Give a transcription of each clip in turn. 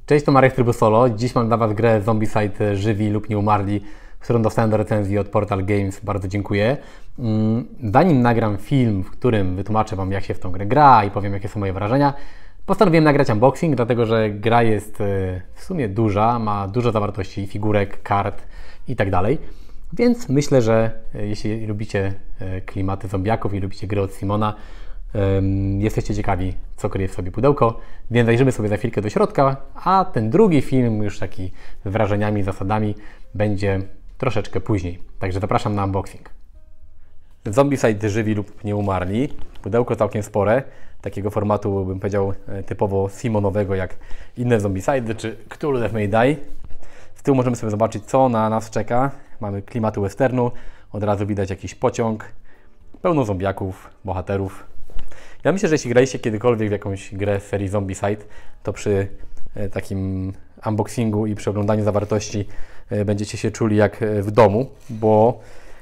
Cześć, to Marek z trybu solo. Dziś mam dla Was grę Zombicide Żywi lub Nieumarli, którą dostałem do recenzji od Portal Games. Bardzo dziękuję. Zanim nagram film, w którym wytłumaczę Wam, jak się w tą grę gra i powiem, jakie są moje wrażenia, postanowiłem nagrać unboxing, dlatego że gra jest w sumie duża, ma dużo zawartości, figurek, kart i tak dalej. Więc myślę, że jeśli lubicie klimaty zombiaków i lubicie gry od Simona, jesteście ciekawi, co kryje w sobie pudełko, więc zajrzymy sobie za chwilkę do środka, a ten drugi film, już taki z wrażeniami, zasadami, będzie troszeczkę później. Także zapraszam na unboxing. Zombicide Żywi lub Nieumarli. Pudełko całkiem spore, takiego formatu, bym powiedział, typowo Simonowego, jak inne Zombicide czy Cthulhu Death May Die. Z tyłu możemy sobie zobaczyć, co na nas czeka. Mamy klimaty westernu, od razu widać jakiś pociąg, pełno zombiaków, bohaterów. Ja myślę, że jeśli graliście kiedykolwiek w jakąś grę z serii Zombicide, to przy takim unboxingu i przy oglądaniu zawartości będziecie się czuli jak w domu, bo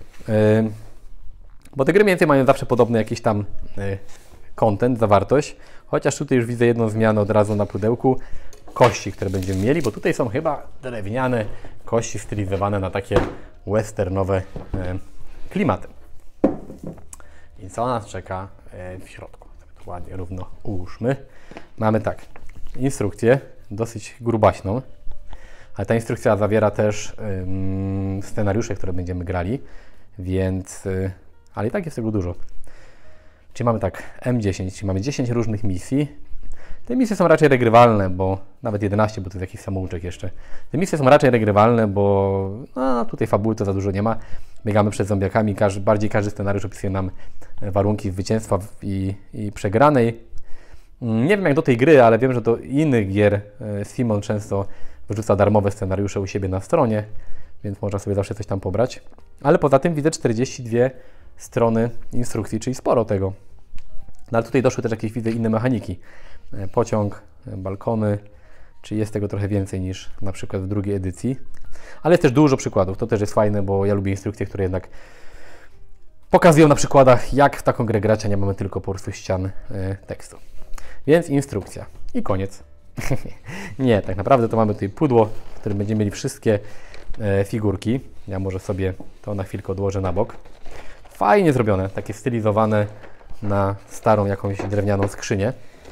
te gry mniej więcej mają zawsze podobny jakiś tam content, zawartość, chociaż tutaj już widzę jedną zmianę od razu na pudełku. Kości, które będziemy mieli, bo tutaj są chyba drewniane kości stylizowane na takie westernowe klimaty. I co nas czeka w środku? Tu ładnie równo ułóżmy. Mamy tak, instrukcję dosyć grubaśną, ale ta instrukcja zawiera też scenariusze, które będziemy grali, więc, ale i tak jest tego dużo. Czyli mamy tak, M10, czyli mamy 10 różnych misji. Te misje są raczej regrywalne, bo nawet 11, bo to jest jakiś samouczek jeszcze. Te misje są raczej regrywalne, bo no, tutaj fabuły to za dużo nie ma. Biegamy przed zombiakami, bardziej każdy scenariusz opisuje nam warunki zwycięstwa i przegranej. Nie wiem jak do tej gry, ale wiem, że do innych gier Simon często wyrzuca darmowe scenariusze u siebie na stronie, więc można sobie zawsze coś tam pobrać. Ale poza tym widzę 42 strony instrukcji, czyli sporo tego. No ale tutaj doszły też jakieś, widzę, inne mechaniki. Pociąg, balkony, czyli jest tego trochę więcej niż na przykład w drugiej edycji. Ale jest też dużo przykładów, to też jest fajne, bo ja lubię instrukcje, które jednak pokazują na przykładach, jak w taką grę grać, a nie mamy tylko po prostu ścian tekstu. Więc instrukcja i koniec. Nie, tak naprawdę to mamy tutaj pudło, w którym będziemy mieli wszystkie figurki. Ja może sobie to na chwilkę odłożę na bok. Fajnie zrobione, takie stylizowane na starą jakąś drewnianą skrzynię.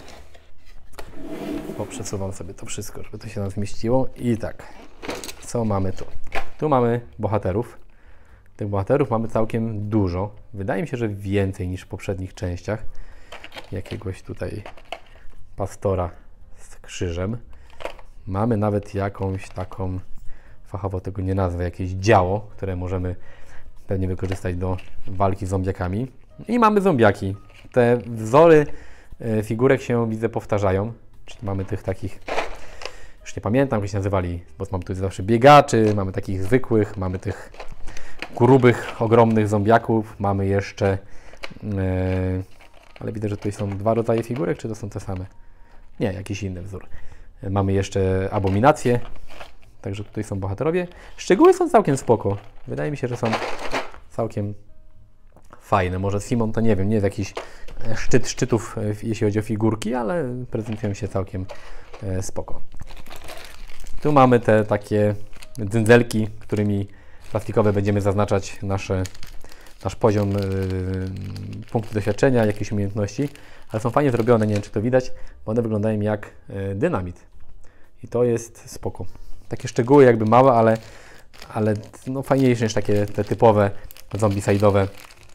Przesuwam sobie to wszystko, żeby to się nam zmieściło. I tak, co mamy tu? Tu mamy bohaterów. Tych bohaterów mamy całkiem dużo. Wydaje mi się, że więcej niż w poprzednich częściach. Jakiegoś tutaj pastora z krzyżem. Mamy nawet jakąś taką, fachowo tego nie nazwę, jakieś działo, które możemy pewnie wykorzystać do walki z zombiakami. I mamy zombiaki. Te wzory figurek się, widzę, powtarzają. Czyli mamy tych takich, już nie pamiętam jak się nazywali, bo mamy tu zawsze biegaczy, mamy takich zwykłych, mamy tych grubych, ogromnych zombiaków, mamy jeszcze, ale widzę, że tutaj są dwa rodzaje figurek, czy to są te same? Nie, jakiś inny wzór. Mamy jeszcze abominacje, także tutaj są bohaterowie. Szczegóły są całkiem spoko, wydaje mi się, że są całkiem fajne. Może Simon to nie wiem, nie jest jakiś szczyt szczytów, jeśli chodzi o figurki, ale prezentują się całkiem spoko. Tu mamy te takie dzyndzelki, którymi plastikowe będziemy zaznaczać nasz poziom punktu doświadczenia, jakieś umiejętności, ale są fajnie zrobione, nie wiem czy to widać, bo one wyglądają jak dynamit. I to jest spoko. Takie szczegóły jakby małe, ale no fajniejsze niż takie te typowe zombicide'owe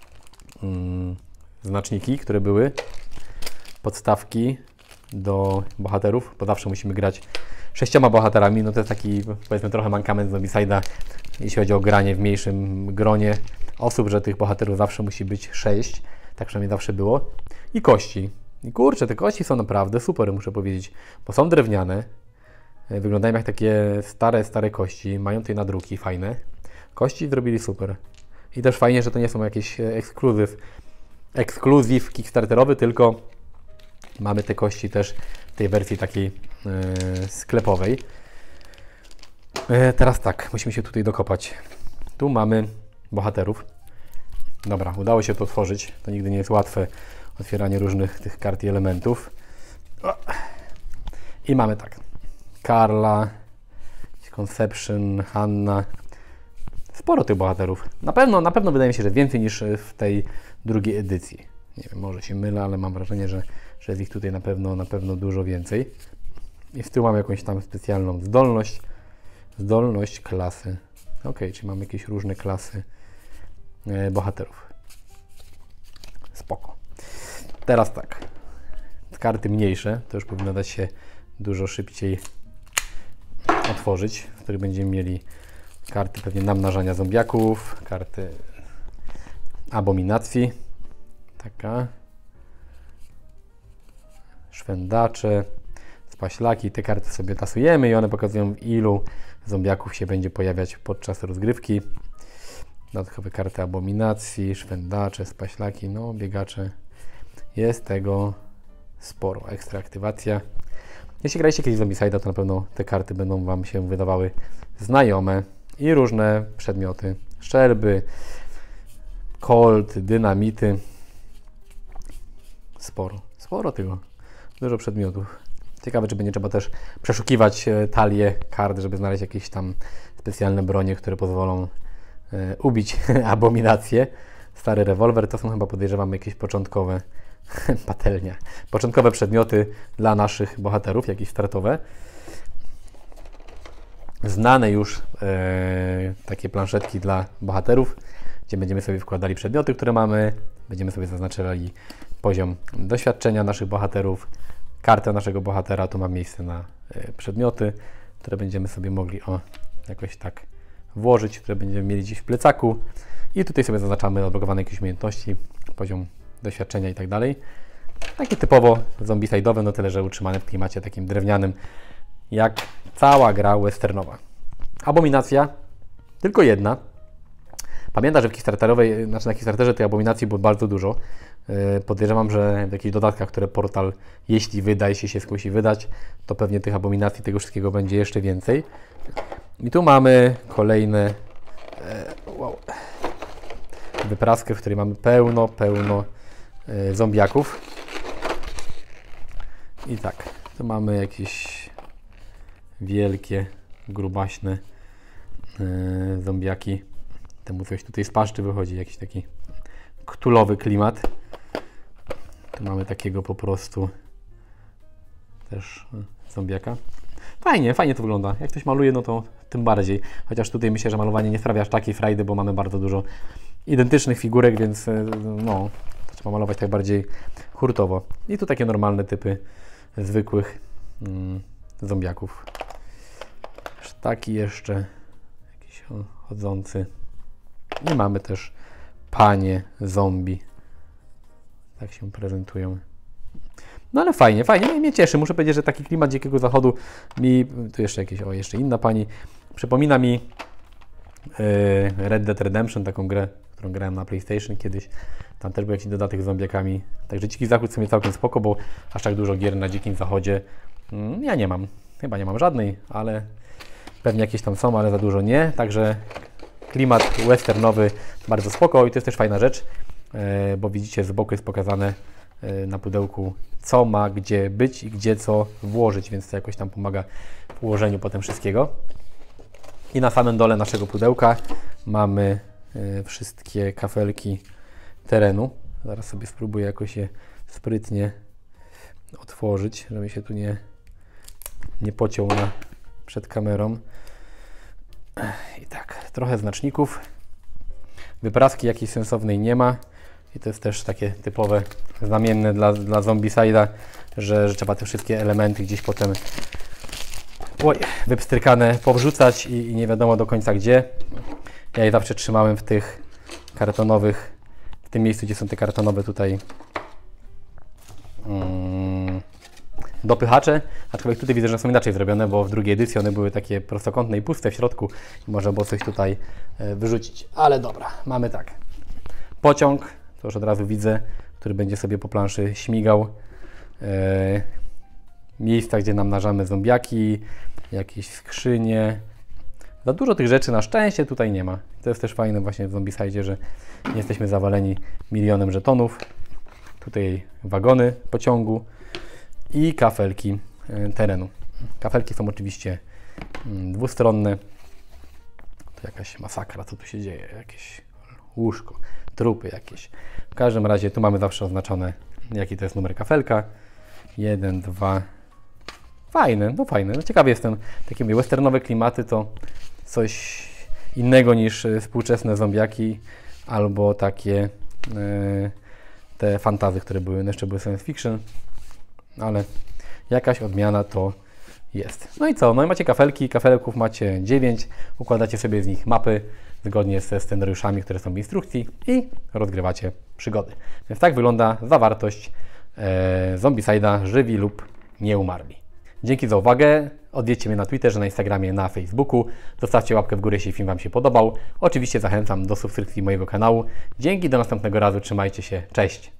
znaczniki, które były, podstawki do bohaterów, bo zawsze musimy grać 6 bohaterami, no to jest taki, powiedzmy, trochę mankament Zombicide'a, jeśli chodzi o granie w mniejszym gronie osób, że tych bohaterów zawsze musi być 6, tak przynajmniej zawsze było. I kości. I kurczę, te kości są naprawdę super, muszę powiedzieć, bo są drewniane, wyglądają jak takie stare kości, mają tutaj nadruki fajne. Kości zrobili super. I też fajnie, że to nie są jakieś ekskluzyw kickstarterowy, tylko mamy te kości też w tej wersji takiej sklepowej. Teraz tak, musimy się tutaj dokopać. Tu mamy bohaterów. Dobra, udało się to otworzyć. To nigdy nie jest łatwe, otwieranie różnych tych kart i elementów. I mamy tak. Carla, Conception, Hanna. Sporo tych bohaterów. Na pewno wydaje mi się, że więcej niż w tej drugiej edycji. Nie wiem, może się mylę, ale mam wrażenie, że jest ich tutaj na pewno dużo więcej. I z tyłu mam jakąś tam specjalną zdolność. Zdolność klasy. Ok, czyli mamy jakieś różne klasy bohaterów. Spoko. Teraz tak. Karty mniejsze, to już powinno dać się dużo szybciej otworzyć, w których będziemy mieli karty pewnie namnażania zombiaków, karty abominacji, taka, szwendacze, spaślaki. Te karty sobie tasujemy i one pokazują, ilu zombiaków się będzie pojawiać podczas rozgrywki. Dodatkowe karty abominacji, szwendacze, spaślaki, no biegacze. Jest tego sporo. Ekstra aktywacja. Jeśli graliście kiedyś w Zombicide'a, to na pewno te karty będą Wam się wydawały znajome. I różne przedmioty. Szczelby, kolt, dynamity. Sporo tego. Dużo przedmiotów. Ciekawe, czy będzie trzeba też przeszukiwać talię kart, żeby znaleźć jakieś tam specjalne bronie, które pozwolą ubić abominację. Stary rewolwer, to są chyba, podejrzewam, jakieś początkowe patelnia. Początkowe przedmioty dla naszych bohaterów, jakieś startowe. Znane już takie planszetki dla bohaterów, gdzie będziemy sobie wkładali przedmioty, które mamy. Będziemy sobie zaznaczali poziom doświadczenia naszych bohaterów. Kartę naszego bohatera, tu ma miejsce na przedmioty, które będziemy sobie mogli jakoś tak włożyć, które będziemy mieli gdzieś w plecaku. I tutaj sobie zaznaczamy odblokowane jakieś umiejętności, poziom doświadczenia i tak dalej. Takie typowo zombicide'owe, no tyle, że utrzymane w klimacie takim drewnianym, jak cała gra westernowa. Abominacja, tylko jedna. Pamiętam, że w na Kickstarterze tej abominacji było bardzo dużo. Podejrzewam, że w jakichś dodatkach, które portal, jeśli wyda, jeśli się skusi wydać, to pewnie tych abominacji, tego wszystkiego będzie jeszcze więcej. I tu mamy kolejne wypraskę, w której mamy pełno zombiaków. I tak, tu mamy jakieś wielkie, grubaśne zombiaki. Temu coś tutaj z paszczy wychodzi, jakiś taki ktulowy klimat. Tu mamy takiego po prostu też zombiaka. Fajnie to wygląda. Jak ktoś maluje, no to tym bardziej. Chociaż tutaj myślę, że malowanie nie sprawia aż takiej frajdy, bo mamy bardzo dużo identycznych figurek, więc no, to trzeba malować tak bardziej hurtowo. I tu takie normalne typy zwykłych zombiaków. Taki jeszcze jakiś chodzący. I mamy też panie zombie. Tak się prezentują. No ale fajnie, mnie cieszy. Muszę powiedzieć, że taki klimat Dzikiego Zachodu mi, tu jeszcze jakieś, jeszcze inna pani, przypomina mi Red Dead Redemption, taką grę, którą grałem na PlayStation kiedyś. Tam też był jakiś dodatek z zombiakami. Także Dziki Zachód w sumie całkiem spoko, bo aż tak dużo gier na Dzikim Zachodzie ja nie mam. Chyba nie mam żadnej, ale pewnie jakieś tam są, ale za dużo nie. Także klimat westernowy bardzo spoko i to jest też fajna rzecz, bo widzicie, z boku jest pokazane na pudełku, co ma gdzie być i gdzie co włożyć, więc to jakoś tam pomaga w ułożeniu potem wszystkiego. I na samym dole naszego pudełka mamy wszystkie kafelki terenu. Zaraz sobie spróbuję jakoś je sprytnie otworzyć, żeby się tu nie pociął przed kamerą. I tak, trochę znaczników. Wypraski jakiejś sensownej nie ma. I to jest też takie typowe, znamienne dla Zombicide'a, że trzeba te wszystkie elementy gdzieś potem wypstrykane powrzucać i nie wiadomo do końca gdzie. Ja je zawsze trzymałem w tych kartonowych, w tym miejscu, gdzie są te kartonowe tutaj dopychacze, aczkolwiek tutaj widzę, że są inaczej zrobione, bo w drugiej edycji one były takie prostokątne i puste w środku i można było coś tutaj wyrzucić, ale dobra, mamy tak. Pociąg, to już od razu widzę, który będzie sobie po planszy śmigał. Miejsca, gdzie namnażamy zombiaki, jakieś skrzynie. Za dużo tych rzeczy na szczęście tutaj nie ma. To jest też fajne właśnie w Zombicide'zie, że nie jesteśmy zawaleni milionem żetonów. Tutaj wagony pociągu i kafelki terenu. Kafelki są oczywiście dwustronne. To jakaś masakra, co tu się dzieje, jakieś łóżko, trupy jakieś. W każdym razie tu mamy zawsze oznaczone, jaki to jest numer kafelka. 1, 2. Fajne, no fajne. No ciekawy jestem. Takie mówię, westernowe klimaty to coś innego niż współczesne zombiaki albo takie te fantazy, które były, jeszcze były science fiction, ale jakaś odmiana to jest. No i co? No i macie kafelki, kafelków macie 9, układacie sobie z nich mapy zgodnie ze scenariuszami, które są w instrukcji i rozgrywacie przygody. Więc tak wygląda zawartość Zombicide'a Żywi lub Nieumarli. Dzięki za uwagę. Odwiedźcie mnie na Twitterze, na Instagramie, na Facebooku. Zostawcie łapkę w górę, jeśli film Wam się podobał. Oczywiście zachęcam do subskrypcji mojego kanału. Dzięki, do następnego razu. Trzymajcie się. Cześć!